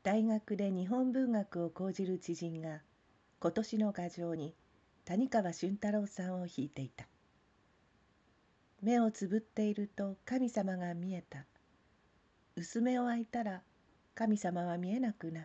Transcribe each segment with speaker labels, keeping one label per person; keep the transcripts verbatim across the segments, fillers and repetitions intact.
Speaker 1: 大学で日本文学を講じる知人が今年の牙城に谷川俊太郎さんを弾いていた。目をつぶっていると神様が見えた。薄目を開いたら神様は見えなくなった。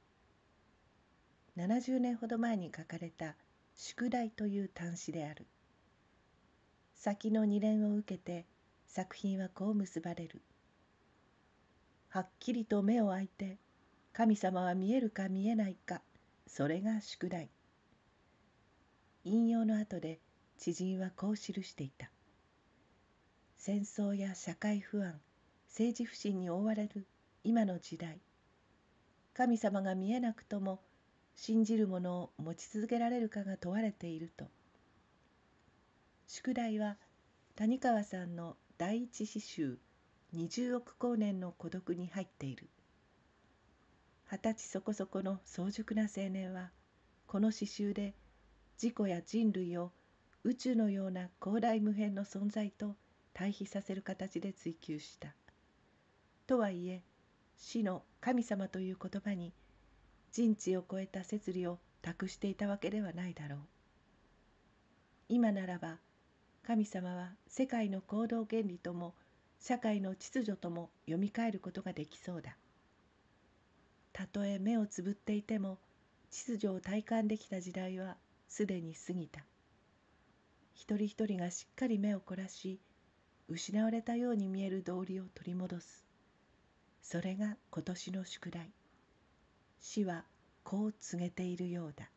Speaker 1: ななじゅうねんほど前に書かれた宿題という短詩である。先の二連を受けて作品はこう結ばれる。はっきりと目を開いて神様は見えるか見えないか、それが宿題。引用の後で知人はこう記していた。戦争や社会不安、政治不信に覆われる今の時代、神様が見えなくとも信じるものを持ち続けられるかが問われていると。宿題は谷川さんの第一詩集にじゅうおく光年の孤独に入っている。二十歳そこそこの早熟な青年はこの詩集で自己や人類を宇宙のような広大無辺の存在と対比させる形で追求した。とはいえ死の神様という言葉に人知を超えた摂理を託していたわけではないだろう。今ならば神様は世界の行動原理とも社会の秩序とも読み替えることができそうだ。たとえ目をつぶっていても秩序を体感できた時代はすでに過ぎた。一人一人がしっかり目を凝らし、失われたように見える道理を取り戻す。それが今年の宿題。死はこう告げているようだ。